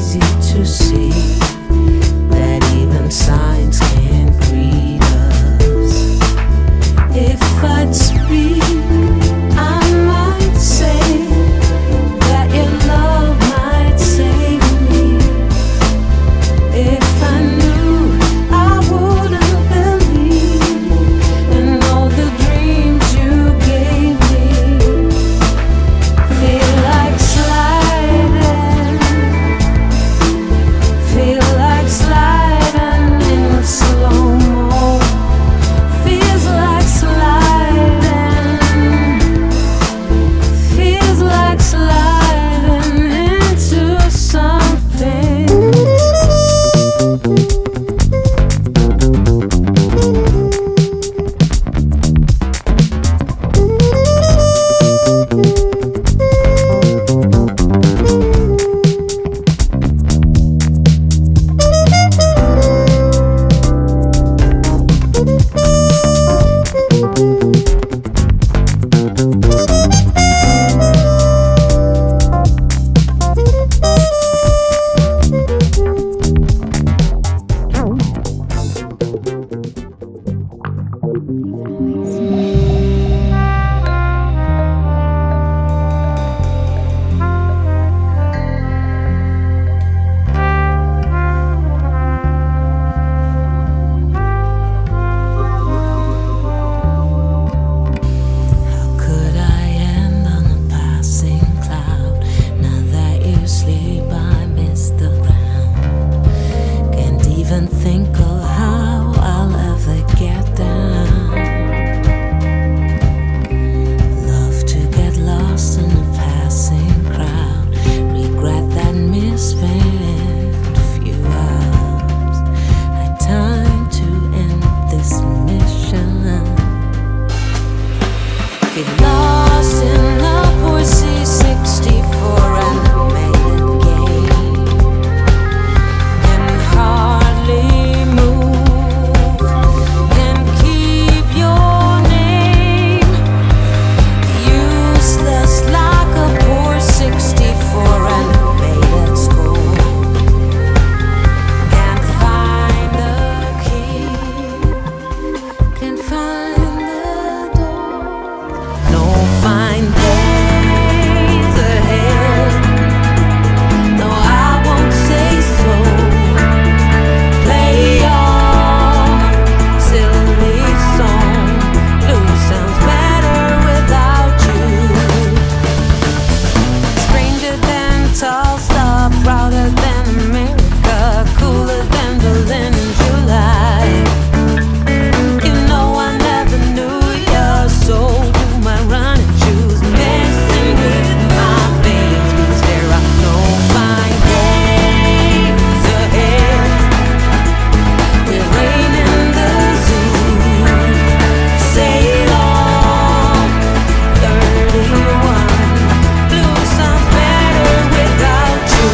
easy to see that even signs can't greet us. If I'd speak, I might say that your love might save me. If I knew, I wouldn't believe in all the dreams you gave me. Feel like sliding, feel like sliding in slow-mo. Feels like sliding, feels like sliding into something. Think of how I'll ever get down. Love to get lost in a passing crowd. Regret that misspent few hours. Had time to end this mission. Get lost in the poor C64 and the maiden game. Can hardly move, can keep your name. Useless like a poor 64 and a maiden school. Can't find the key, can't find the door. No fine days ahead. No, I won't say so. Play your silly song. Blue sounds better without you. Stranger than Tulsa, prouder than America, cooler than Berlin in July. You know I never knew you, so do my running shoes messing with my veins? Because there are no fine days ahead. We're raining the zoo. Sail on, 31. Blue sounds better without you.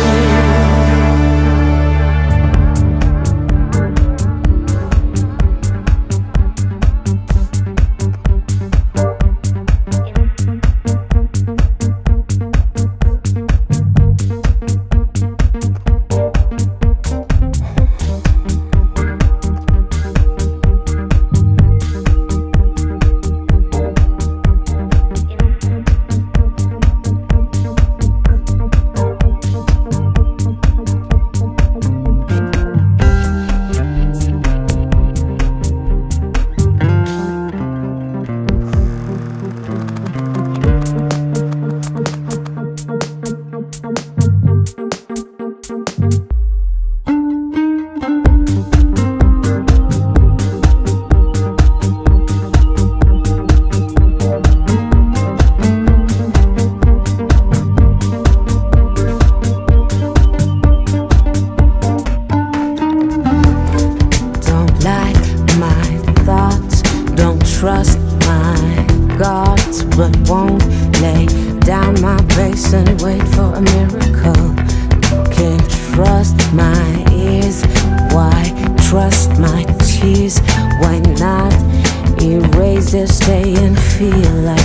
Don't like my thoughts, don't trust my guards, but won't lay down my base and wait for a miracle. Can't trust my ears, why trust my tears? Why not erase their stay and feel like